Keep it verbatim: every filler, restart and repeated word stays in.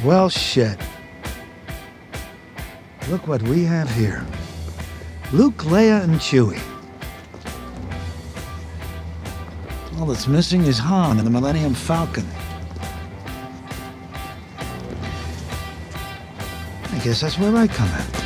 Well, shit. Look what we have here. Luke, Leia, and Chewie. All that's missing is Han and the Millennium Falcon. I guess that's where I come in.